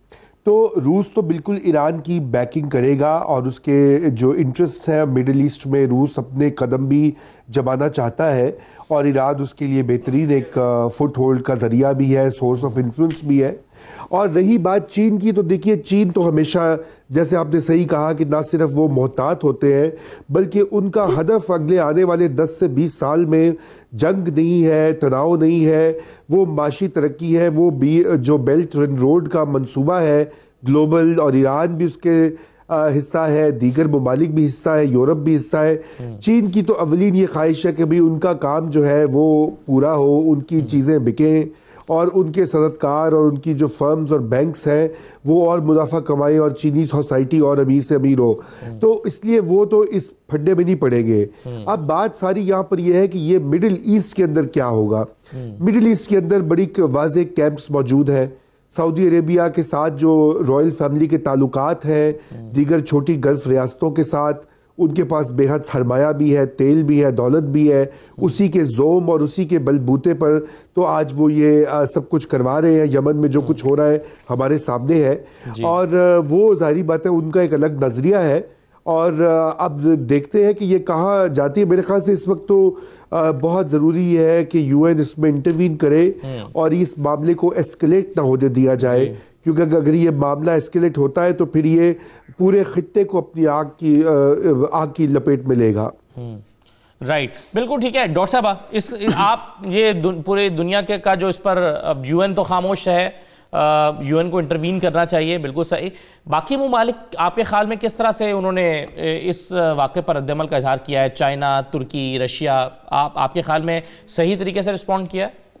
تو روس تو بالکل ایران کی بیکنگ کرے گا، اور اس کے جو انٹرسٹ ہیں مڈل ایسٹ میں روس اپنے قدم بھی جمانا چاہتا ہے، اور ایران اس کے لیے بہترین ایک فٹ ہولڈ کا ذریعہ بھی ہے، سورس آف انفلوئنس بھی ہے۔ اور رہی بات چین کی، تو دیکھیے چین تو ہمیشہ، جیسے آپ نے صحیح کہا کہ نہ صرف وہ محتاط ہوتے ہیں، بلکہ ان کا ہدف اگلے آنے والے 10 سے 20 سال میں جنگ نہیں ہے، تناؤ نہیں ہے، وہ معاشی ترقی ہے، وہ جو بیلٹ اینڈ روڈ کا منصوبہ ہے گلوبل، اور ایران بھی اس کے حصہ ہے، دیگر ممالک بھی حصہ ہے، یورپ بھی حصہ ہے۔ چین کی تو اولین یہ خواہش ہے کہ بھی ان کا کام جو ہے وہ پورا ہو، ان کی چیزیں بکیں، اور ان کے صنعت کار اور ان کی جو فرمز اور بینکس ہیں وہ اور منافع کمائیں، اور چینی سوسائٹی اور امیر سے امیر ہو۔ تو اس لیے وہ تو اس پھڈے میں نہیں پڑیں گے۔ اب بات ساری یہاں پر یہ ہے کہ یہ مڈل ایسٹ کے اندر کیا ہوگا۔ مڈل ایسٹ کے اندر بڑی واضح کیمپس موجود ہیں۔ سعودی عربیہ کے ساتھ جو رائل فیملی کے تعلقات ہیں، دیگر چھوٹی گلف ریاستوں کے ساتھ، ان کے پاس بے حد سرمایہ بھی ہے، تیل بھی ہے، دولت بھی ہے، اسی کے زوم اور اسی کے بل بوتے پر تو آج وہ یہ سب کچھ کروا رہے ہیں۔ یمن میں جو کچھ ہو رہا ہے ہمارے سامنے ہے، اور وہ ظاہری بات ہے ان کا ایک الگ نظریہ ہے، اور اب دیکھتے ہیں کہ یہ کہاں جاتی ہے۔ میرے خیال سے اس وقت تو بہت ضروری ہے کہ یو این اس میں انٹروین کرے اور اس معاملے کو ایسکلیٹ نہ ہونے دیا جائے، کیونکہ اگر یہ معاملہ ایسکلیٹ ہوتا ہے تو پھر یہ پورے خطے کو اپنی آگ کی لپیٹ میں لے گا۔ رائٹ، بالکل ٹھیک ہے ڈاکٹر صاحبہ۔ آپ یہ پورے دنیا کا جو اس پر یو این تو خاموش ہے، یو این کو انٹروین کرنا چاہیے، بالکل صحیح۔ باقی ممالک آپ کے خیال میں کس طرح سے انہوں نے اس واقعے پر رد عمل کا اظہار کیا ہے؟ چائنا، ترکی، رشیا، آپ کے خیال میں صحیح طریقے سے رسپونڈ کیا ہے؟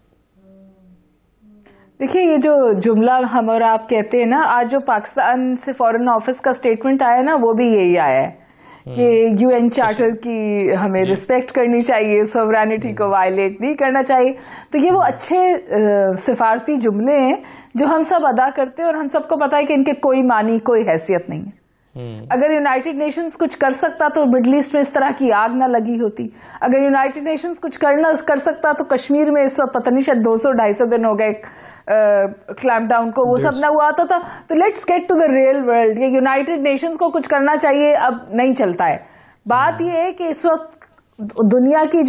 دیکھیے، یہ جو جملہ ہم اور آپ کہتے ہیں نا، آج جو پاکستان سے فورن آفس کا سٹیٹمنٹ آیا نا، وہ بھی یہی آیا ہے کہ یو این چارٹر کی ہمیں رسپیکٹ کرنی چاہیے، سوورینٹی کو وائلیٹ نہیں کرنا چاہیے۔ تو یہ وہ اچھے سفارتی جملے ہیں جو ہم سب ادا کرتے ہیں، اور ہم سب کو پتا ہے کہ ان کے کوئی معنی، کوئی حیثیت نہیں ہے۔ اگر یونائٹڈ نیشنز کچھ کر سکتا تو مڈل ایسٹ میں اس طرح کی آگ نہ لگی ہوتی۔ اگر یونائٹڈ نیشنز کچھ کر سکتا تو کشمیر میں اس وقت پتہ نہیں شاید 200-250 دن ہو گئے کلیمپ ڈاؤن کو، وہ سب نہ ہوا آتا تھا۔ تو let's get to the real world. یہ یونائٹڈ نیشنز کو کچھ کرنا چاہیے، اب نہیں چلتا ہے۔ بات یہ ہے کہ اس وقت دنیا کی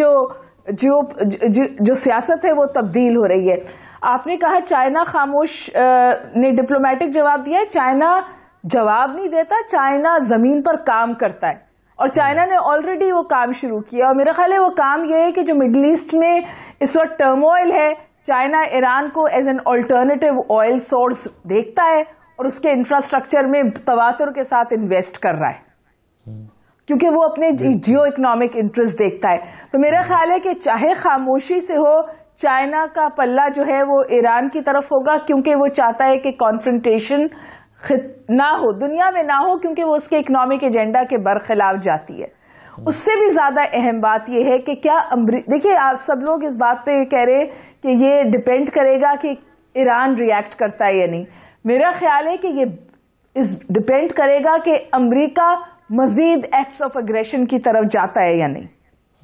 جو سیاست ہے وہ تبدیل ہو رہی ہے۔ آپ نے کہا چائنا خاموش نے ڈپلومیٹک جواب دیا ہے۔ چائنا جواب نہیں دیتا، چائنا زمین پر کام کرتا ہے، اور چائنا نے آلریڈی وہ کام شروع کیا، اور میرا خیال ہے وہ کام یہ ہے کہ جو مڈل ایسٹ میں اس وقت ٹرموائل ہے، چائنا ایران کو as an alternative oil source دیکھتا ہے، اور اس کے انفراسٹرکچر میں تواتر کے ساتھ انویسٹ کر رہا ہے، کیونکہ وہ اپنے جیو اکنامک انٹرسٹ دیکھتا ہے۔ تو میرا خیال ہے کہ چاہے خاموشی سے ہو، چائنا کا پلہ جو ہے وہ ایران کی طرف ہوگا، کیونکہ وہ چاہتا ہے کہ کانفرنٹیشن نہ ہو، دنیا میں نہ ہو، کیونکہ وہ اس کے اکنامک ایجنڈا کے برخلاف جاتی ہے۔ اس سے بھی زیادہ اہم بات یہ ہے کہ کیا دیکھیے، آپ سب لوگ اس بات پہ کہہ رہے کہ یہ ڈپینڈ کرے گا کہ ایران ریئیکٹ کرتا ہے یا نہیں۔ میرا خیال ہے کہ یہ ڈپینڈ کرے گا کہ امریکہ مزید ایکٹس آف اگریشن کی طرف جاتا ہے یا نہیں،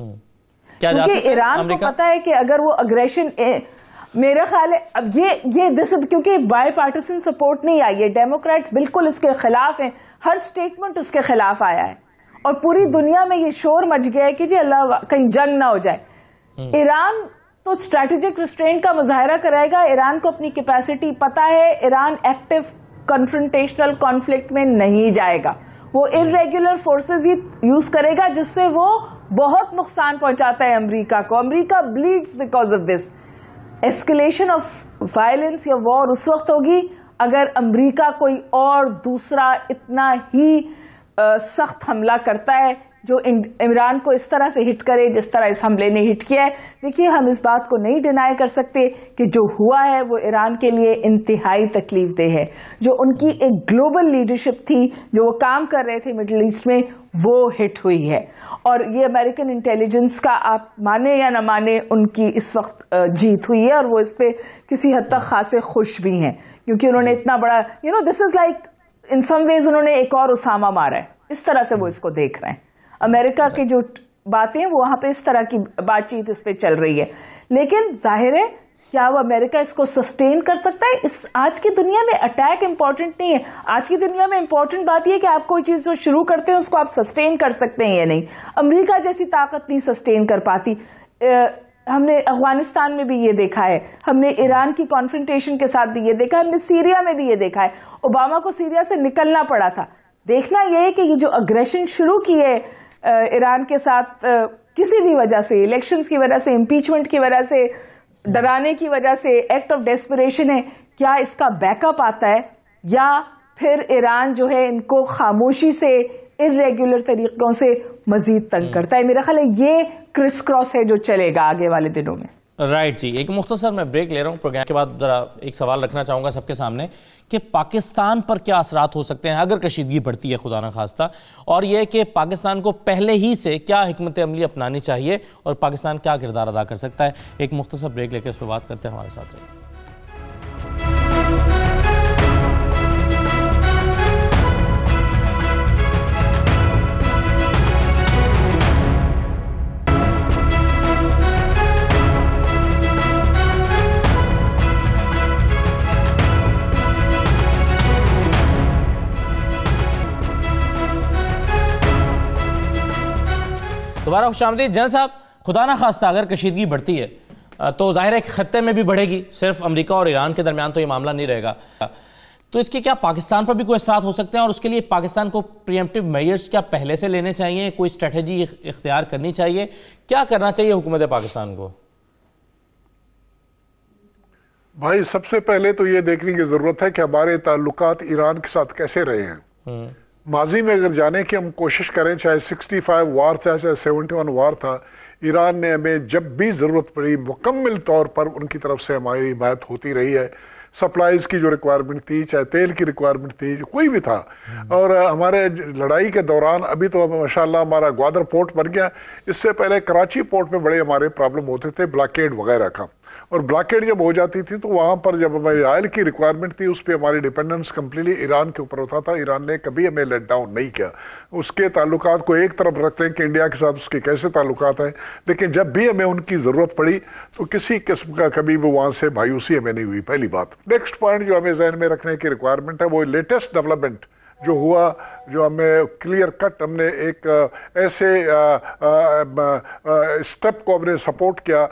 کیونکہ ایران کو پتا ہے کہ اگر وہ اگریشن، میرا خیال ہے اب کیونکہ بائی پارٹیسن سپورٹ نہیں آئی ہے، ڈیموکریٹس بالکل اس کے خلاف ہیں، ہر سٹیٹمنٹ اس کے خلاف آیا ہے، اور پوری دنیا میں یہ شور مچ گیا ہے کہ جی اللہ کہیں جنگ نہ ہو جائے۔ ایران تو اسٹریٹجک ریسٹرینٹ کا مظاہرہ کرے گا، ایران کو اپنی کیپیسٹی پتا ہے، ایران ایکٹیو کنفرنٹیشنل کانفلکٹ میں نہیں جائے گا، وہ ارریگولر فورسز ہی یوز کرے گا، جس سے وہ بہت نقصان پہنچاتا ہے امریکہ کو۔ امریکہ bleeds because of this. Escalation of violence یا وار اس وقت ہوگی اگر امریکہ کوئی اور دوسرا اتنا ہی سخت حملہ کرتا ہے جو ایران کو اس طرح سے ہٹ کرے جس طرح اس حملے نے ہٹ کیا ہے۔ دیکھیے، ہم اس بات کو نہیں ڈینائی کر سکتے کہ جو ہوا ہے وہ ایران کے لیے انتہائی تکلیف دہ ہے۔ جو ان کی ایک گلوبل لیڈرشپ تھی، جو وہ کام کر رہے تھے مڈل ایسٹ میں، وہ ہٹ ہوئی ہے، اور یہ امریکن انٹیلیجنس کا آپ مانے یا نہ مانے ان کی اس وقت جیت ہوئی ہے، اور وہ اس پہ کسی حد تک خاصے خوش بھی ہیں، کیونکہ انہوں نے اتنا بڑا دس از لائک ان سم ویز انہوں نے ایک اور اسامہ مارا ہے، اس طرح سے وہ اس کو دیکھ رہے ہیں۔ امریکہ کی جو باتیں وہ وہاں پہ اس طرح کی بات چیت اس پہ چل رہی ہے، لیکن ظاہر ہے کیا وہ امریکہ اس کو سسٹین کر سکتا ہے؟ آج کی دنیا میں اٹیک امپورٹنٹ نہیں ہے. آج کی دنیا میں امپورٹنٹ بات یہ ہے کہ آپ کوئی چیز جو شروع کرتے ہیں اس کو آپ سسٹین کر سکتے ہیں یا نہیں. امریکہ جیسی طاقت نہیں سسٹین کر پاتی. ہم نے افغانستان میں بھی یہ دیکھا ہے, ہم نے ایران کی کانفرنٹیشن کے ساتھ بھی یہ دیکھا ہے, ہم نے سیریا میں بھی یہ دیکھا ہے. اوباما کو سیریا سے نکلنا پڑا تھا. دیکھنا یہ ہے کہ یہ جو اگریشن شروع کی ہے ایران کے ساتھ کسی بھی وجہ سے, الیکشنز کی وجہ سے, امپیچمنٹ کی وجہ سے, ڈرانے کی وجہ سے, ایکٹ آف ڈیسپریشن ہے, کیا اس کا بیک اپ آتا ہے یا پھر ایران جو ہے ان کو خاموشی سے ارریگولر طریقوں سے مزید تنگ کرتا ہے؟ میرا خیال ہے یہ کرس کراس ہے جو چلے گا آگے والے دنوں میں. رائٹ جی, ایک مختصر میں بریک لے رہا ہوں. پروگرام کے بعد ذرا ایک سوال رکھنا چاہوں گا سب کے سامنے کہ پاکستان پر کیا اثرات ہو سکتے ہیں اگر کشیدگی بڑھتی ہے خدا نخواستہ, اور یہ کہ پاکستان کو پہلے ہی سے کیا حکمت عملی اپنانی چاہیے اور پاکستان کیا کردار ادا کر سکتا ہے. ایک مختصر بریک لے کے اس پہ بات کرتے ہیں. ہمارے ساتھ رہیے. دوبارہ خوش آمدید. جنرل صاحب, خدا نہ خواستہ اگر کشیدگی بڑھتی ہے تو ظاہر ہے کہ خطے میں بھی بڑھے گی, صرف امریکہ اور ایران کے درمیان تو یہ معاملہ نہیں رہے گا, تو اس کے کیا پاکستان پر بھی کوئی اثرات ہو سکتے ہیں, اور اس کے لیے پاکستان کو پریمپٹیو میجرز کیا پہلے سے لینے چاہیے, کوئی اسٹریٹجی اختیار کرنی چاہیے, کیا کرنا چاہیے حکومت پاکستان کو؟ بھائی سب سے پہلے تو یہ دیکھنے کی ضرورت ہے کہ ہمارے تعلقات ایران کے ساتھ کیسے رہے ہیں. ماضی میں اگر جانے کی ہم کوشش کریں, چاہے 65 وار تھا, چاہے 71 وار تھا, ایران نے ہمیں جب بھی ضرورت پڑی مکمل طور پر ان کی طرف سے ہماری حمایت ہوتی رہی ہے. سپلائز کی جو ریکوائرمنٹ تھی, چاہے تیل کی ریکوائرمنٹ تھی, کوئی بھی تھا. اور ہمارے لڑائی کے دوران ابھی تو ماشاءاللہ ہمارا گوادر پورٹ بن گیا, اس سے پہلے کراچی پورٹ میں بڑے ہمارے پرابلم ہوتے تھے بلاکیڈ وغیرہ کا. اور بلاکیڈ جب ہو جاتی تھی تو وہاں پر جب ہماری آئل کی ریکوائرمنٹ تھی اس پہ ہماری ڈیپینڈنس کمپلیٹلی ایران کے اوپر ہوتا تھا. ایران نے کبھی ہمیں لیٹ ڈاؤن نہیں کیا. اس کے تعلقات کو ایک طرف رکھتے ہیں کہ انڈیا کے ساتھ اس کے کیسے تعلقات ہیں, لیکن جب بھی ہمیں ان کی ضرورت پڑی تو کسی قسم کا کبھی بھی وہاں سے مایوسی ہمیں نہیں ہوئی. پہلی بات. نیکسٹ پوائنٹ جو ہمیں ذہن میں رکھنے کی ریکوائرمنٹ ہے وہ لیٹسٹ ڈیولپمنٹ جو ہوا, جو ہمیں کلیئر کٹ ہم نے ایک ایسے اسٹیپ کو ہم نے سپورٹ کیا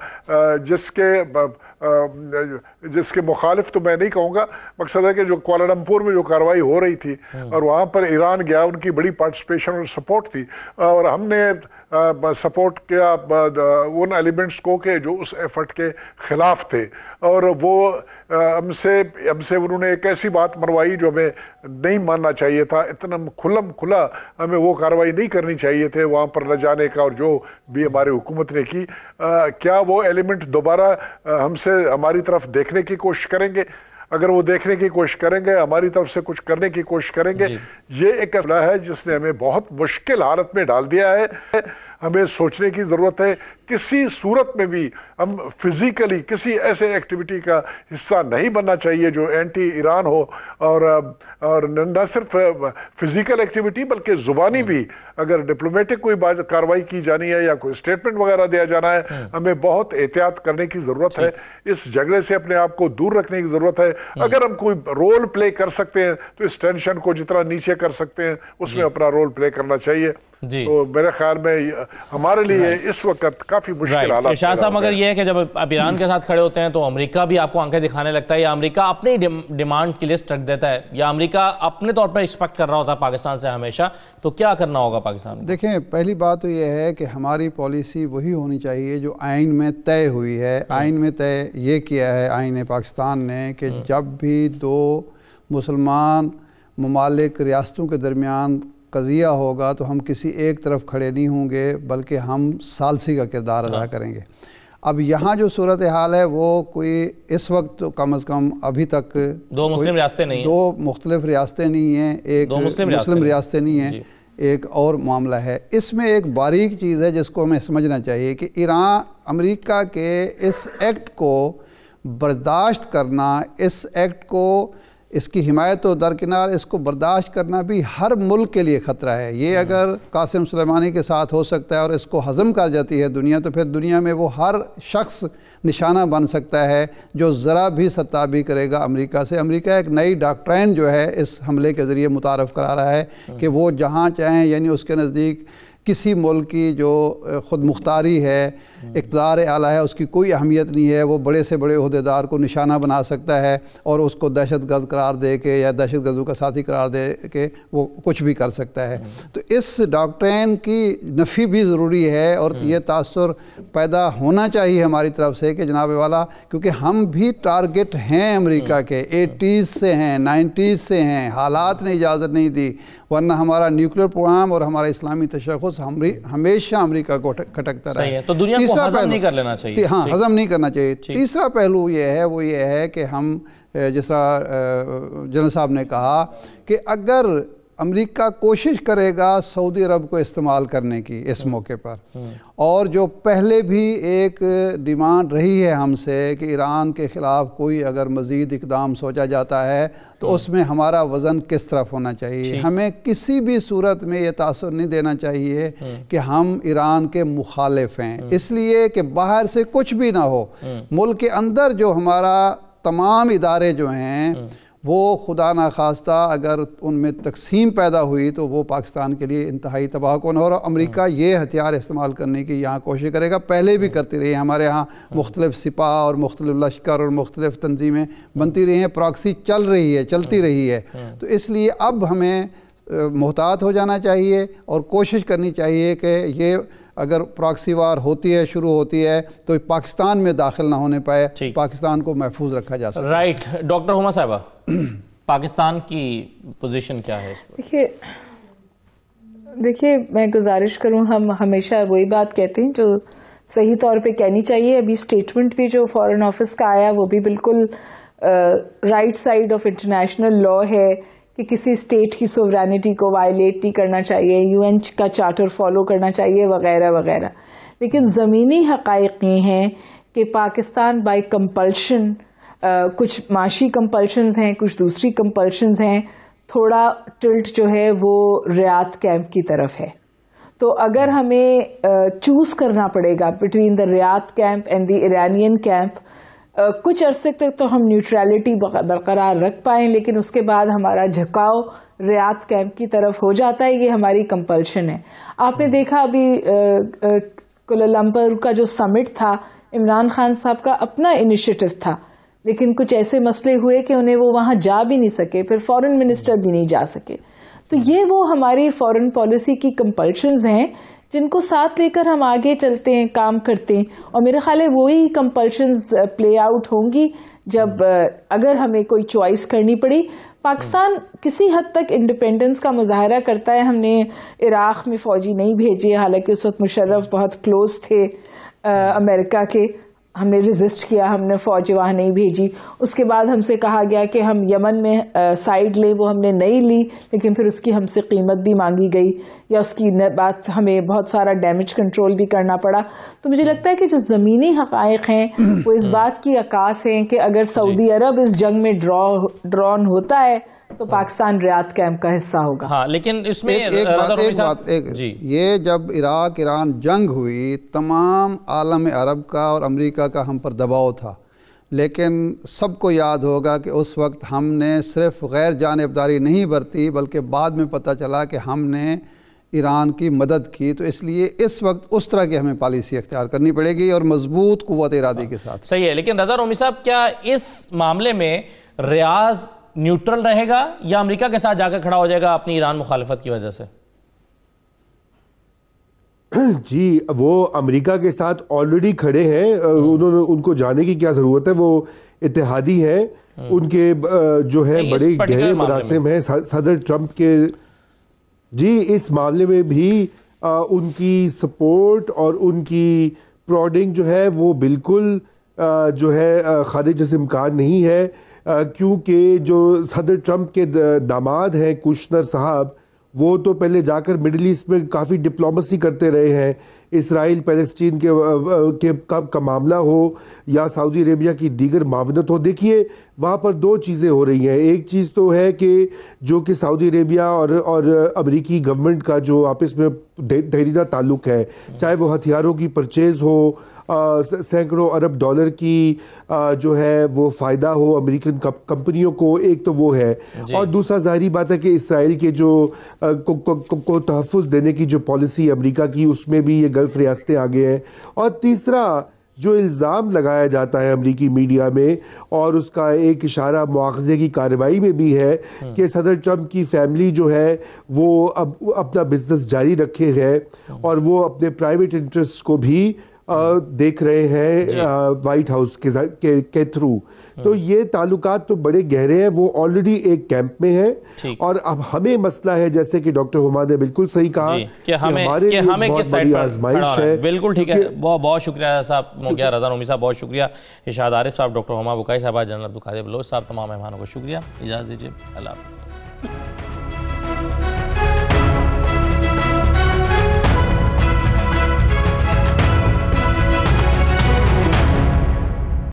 جس کے مخالف تو میں نہیں کہوں گا. مقصد ہے کہ جو کوالالمپور میں جو کارروائی ہو رہی تھی اور وہاں پر ایران گیا, ان کی بڑی پارٹیسپیشن اور سپورٹ تھی, اور ہم نے سپورٹ کیا ان ایلیمنٹس کو کہ جو اس ایفرٹ کے خلاف تھے, اور وہ ہم سے انہوں نے ایک ایسی بات منوائی جو ہمیں نہیں ماننا چاہیے تھا. اتنا کھلا ہمیں وہ کارروائی نہیں کرنی چاہیے تھے وہاں پر نہ جانے کا, اور جو بھی ہماری حکومت نے کی, کیا وہ ایلیمنٹ دوبارہ ہماری طرف دیکھنے کی کوشش کریں گے؟ اگر وہ دیکھنے کی کوشش کریں گے, ہماری طرف سے کچھ کرنے کی کوشش کریں گے, یہ ایک مسئلہ ہے جس نے ہمیں بہت مشکل حالت میں ڈال دیا ہے. ہمیں سوچنے کی ضرورت ہے کسی صورت میں بھی ہم فزیکلی کسی ایسے ایکٹیویٹی کا حصہ نہیں بننا چاہیے جو اینٹی ایران ہو, اور نہ صرف فزیکل ایکٹیویٹی بلکہ زبانی بھی. اگر ڈپلومیٹک کوئی کارروائی کی جانی ہے یا کوئی اسٹیٹمنٹ وغیرہ دیا جانا ہے, ہمیں بہت احتیاط کرنے کی ضرورت ہے. اس جھگڑے سے اپنے آپ کو دور رکھنے کی ضرورت ہے. اگر ہم کوئی رول پلے کر سکتے ہیں تو اس ٹینشن کو جتنا نیچے کر سکتے ہیں اس میں اپنا رول پلے کرنا چاہیے. تو میرے خیال میں ہمارے لیے اس وقت کافی مشکل حالات. شاہ صاحب, مگر یہ ہے کہ جب آپ ایران کے ساتھ کھڑے ہوتے ہیں تو امریکہ بھی آپ کو آنکھیں دکھانے لگتا ہے, یا امریکہ اپنی ڈیمانڈ کی لسٹ رکھ دیتا ہے, یا امریکہ اپنے طور پر ایکسپیکٹ کر رہا ہوتا ہے پاکستان سے ہمیشہ, تو کیا کرنا ہوگا پاکستان؟ دیکھیں, پہلی بات تو یہ ہے کہ ہماری پالیسی وہی ہونی چاہیے جو آئین میں طے ہوئی ہے. آئین میں طے یہ کیا ہے آئین پاکستان نے کہ جب بھی دو مسلمان ممالک ریاستوں کے درمیان قضیہ ہوگا تو ہم کسی ایک طرف کھڑے نہیں ہوں گے بلکہ ہم ثالثی کا کردار ادا کریں گے. اب یہاں جو صورتحال ہے وہ کوئی اس وقت تو کم از کم ابھی تک دو مسلم ریاستیں نہیں ہیں, دو مختلف ریاستیں نہیں ہیں, ایک مسلم ریاستیں نہیں ہیں, ایک اور معاملہ ہے. اس میں ایک باریک چیز ہے جس کو ہمیں سمجھنا چاہیے کہ ایران امریکہ کے اس ایکٹ کو برداشت کرنا, اس ایکٹ کو, اس کی حمایت و درکنار اس کو برداشت کرنا بھی ہر ملک کے لیے خطرہ ہے. یہ اگر قاسم سلیمانی کے ساتھ ہو سکتا ہے اور اس کو ہضم کر جاتی ہے دنیا, تو پھر دنیا میں وہ ہر شخص نشانہ بن سکتا ہے جو ذرا بھی سرتابی کرے گا امریکہ سے. امریکہ ایک نئی ڈاکٹرائن جو ہے اس حملے کے ذریعے متعارف کرا رہا ہے کہ وہ جہاں چاہیں، یعنی اس کے نزدیک کسی ملک کی جو خود مختاری ہے، اقتدار اعلیٰ ہے، اس کی کوئی اہمیت نہیں ہے. وہ بڑے سے بڑے عہدیدار کو نشانہ بنا سکتا ہے اور اس کو دہشت گرد قرار دے کے یا دہشت گردوں کا ساتھی قرار دے کے وہ کچھ بھی کر سکتا ہے. تو اس ڈاکٹرین کی نفی بھی ضروری ہے اور یہ تاثر پیدا ہونا چاہیے ہماری طرف سے کہ جناب والا، کیونکہ ہم بھی ٹارگٹ ہیں امریکہ کے، 80s سے ہیں، 90s سے ہیں. حالات نے اجازت نہیں دی، ورنہ ہمارا نیوکلیر پروگرام اور ہمارا اسلامی تشخص ہمیشہ امریکہ کو کھٹکتا رہا ہے. تو دنیا کو ہضم نہیں کر لینا چاہیے. ہاں، ہضم نہیں کرنا چاہیے. تیسرا پہلو یہ ہے، وہ یہ ہے کہ ہم جس طرح جنرل صاحب نے کہا کہ اگر امریکہ کوشش کرے گا سعودی عرب کو استعمال کرنے کی اس موقع پر، اور جو پہلے بھی ایک ڈیمانڈ رہی ہے ہم سے کہ ایران کے خلاف کوئی اگر مزید اقدام سوچا جاتا ہے تو اس میں ہمارا وزن کس طرف ہونا چاہیے. ہمیں کسی بھی صورت میں یہ تاثر نہیں دینا چاہیے کہ ہم ایران کے مخالف ہیں، اس لیے کہ باہر سے کچھ بھی نہ ہو، ملک کے اندر جو ہمارا تمام ادارے جو ہیں وہ خدا نخواستہ اگر ان میں تقسیم پیدا ہوئی تو وہ پاکستان کے لیے انتہائی تباہ کن ہو. اور امریکہ یہ ہتھیار استعمال کرنے کی یہاں کوشش کرے گا، پہلے بھی کرتی رہی ہے. ہمارے ہاں مختلف سپاہ اور مختلف لشکر اور مختلف تنظیمیں بنتی رہی ہیں، پراکسی چلتی رہی ہے. تو اس لیے اب ہمیں محتاط ہو جانا چاہیے اور کوشش کرنی چاہیے کہ یہ اگر پراکسی وار ہوتی ہے، شروع ہوتی ہے، تو پاکستان میں داخل نہ ہونے پائے، پاکستان کو محفوظ رکھا جا سکے. رائٹ. ڈاکٹر ہما صاحبہ، پاکستان کی پوزیشن کیا ہے اس پر؟ دیکھیے میں گزارش کروں، ہم ہمیشہ وہی بات کہتے ہیں جو صحیح طور پہ کہنی چاہیے. ابھی سٹیٹمنٹ بھی جو فارن آفس کا آیا وہ بھی بالکل right side of international law ہے کہ کسی اسٹیٹ کی سوورینٹی کو وائلیٹ نہیں کرنا چاہیے، UN کا چارٹر فالو کرنا چاہیے وغیرہ وغیرہ. لیکن زمینی حقائق یہ ہیں کہ پاکستان بائی کمپلشن، کچھ معاشی کمپلشنز ہیں، کچھ دوسری کمپلشنز ہیں، تھوڑا ٹلٹ جو ہے وہ ریاض کیمپ کی طرف ہے. تو اگر ہمیں چوز کرنا پڑے گا between the Riyadh camp and the Iranian camp, کچھ عرصے تک تو ہم نیوٹرلٹی برقرار رکھ پائیں، لیکن اس کے بعد ہمارا جھکاؤ ریاض کیمپ کی طرف ہو جاتا ہے. یہ ہماری کمپلشن ہے. آپ نے دیکھا ابھی کوالالمپور کا جو سمٹ تھا، عمران خان صاحب کا اپنا انیشیٹو تھا، لیکن کچھ ایسے مسئلے ہوئے کہ انہیں وہ وہاں جا بھی نہیں سکے، پھر فورن منسٹر بھی نہیں جا سکے. تو یہ وہ ہماری فورن پالیسی کی کمپلشنز ہیں جن کو ساتھ لے کر ہم آگے چلتے ہیں، کام کرتے ہیں. اور میرے خیال ہے وہی کمپلشنز پلے آؤٹ ہوں گی جب اگر ہمیں کوئی چوائس کرنی پڑی. پاکستان کسی حد تک انڈیپینڈنس کا مظاہرہ کرتا ہے. ہم نے عراق میں فوجی نہیں بھیجے، حالانکہ اس وقت مشرف بہت کلوز تھے امریکہ کے. ہم نے ریزسٹ کیا، ہم نے فوج وہاں نہیں بھیجی. اس کے بعد ہم سے کہا گیا کہ ہم یمن میں سائیڈ لیں، وہ ہم نے نہیں لی، لیکن پھر اس کی ہم سے قیمت بھی مانگی گئی، یا اس کی بات ہمیں بہت سارا ڈیمیج کنٹرول بھی کرنا پڑا. تو مجھے لگتا ہے کہ جو زمینی حقائق ہیں وہ اس بات کی عکاس ہیں کہ اگر سعودی عرب اس جنگ میں ڈرون ہوتا ہے تو پاکستان ریاض کیمپ کا حصہ ہوگا. ہاں، لیکن اس میں یہ جب عراق ایران جنگ ہوئی، تمام عالم عرب کا اور امریکہ کا ہم پر دباؤ تھا، لیکن سب کو یاد ہوگا کہ اس وقت ہم نے صرف غیر جانبداری نہیں برتی، بلکہ بعد میں پتہ چلا کہ ہم نے ایران کی مدد کی. تو اس لیے اس وقت اس طرح کی ہمیں پالیسی اختیار کرنی پڑے گی اور مضبوط قوت ارادی کے ساتھ. صحیح ہے. لیکن رضا رومی صاحب، کیا اس معاملے میں ریاض نیوٹرل رہے گا یا امریکہ کے ساتھ جا کے کھڑا ہو جائے گا اپنی ایران مخالفت کی وجہ سے؟ جی، وہ امریکہ کے ساتھ آلریڈی کھڑے ہیں. ان کو جانے کی کیا ضرورت ہے؟ وہ اتحادی ہیں، ان کے جو ہے بڑے گہرے مراسم ہیں صدر ٹرمپ کے. جی، اس معاملے میں بھی ان کی سپورٹ اور ان کی پروڈنگ جو ہے وہ بالکل جو ہے خارج سے امکان نہیں ہے، کیونکہ جو صدر ٹرمپ کے داماد ہیں کوشنر صاحب، وہ تو پہلے جا کر مڈل ایسٹ میں کافی ڈپلومسی کرتے رہے ہیں. اسرائیل پیلسٹین کا معاملہ ہو یا سعودی عربیہ کی دیگر معاونت ہو. دیکھیے وہاں پر دو چیزیں ہو رہی ہیں. ایک چیز تو ہے کہ جو کہ سعودی عربیہ اور امریکی گورنمنٹ کا جو آپس میں دیرینہ تعلق ہے، چاہے وہ ہتھیاروں کی پرچیز ہو، सैकड़ों अरब डॉलर की जो है वो फ़ायदा हो अमेरिकन कंपनियों को, एक तो वो है। और दूसरा ज़ाहिरी बात है कि इसराइल के जो को तहफ़्फ़ुज़ देने की जो पॉलिसी अमेरिका की, उसमें भी ये गल्फ़ रियासतें आगे हैं। और तीसरा जो इल्ज़ाम लगाया जाता है अमरीकी मीडिया में, और उसका एक इशारा मुआख़ज़े की कार्रवाई में भी है कि सदर ट्रंप की फैमिली जो है वो अब अपना बिजनेस जारी रखे है और वो अपने प्राइवेट इंटरेस्ट को भी देख रहे हैं वाइट हाउस के थ्रू। तो ये ताल्लुकात तो बड़े गहरे हैं, वो ऑलरेडी एक कैंप में है। और अब हमें मसला है, जैसे कि डॉक्टर हुमा ने बिल्कुल सही कहा कि हमारे लिए बहुत बड़ी आजमाइश है। बिल्कुल ठीक है, बहुत शुक्रिया साहब, मुगिया रज़ा नूमी साहब बहुत शुक्रिया, इरशाद आरिफ साहब, डॉक्टर हुमा बुकाई साहब, जनरल अब्दुल कादिर बलोच साहब, तमाम मेहमानों को शुक्रिया। इजाज़त दीजिए, अल्लाह।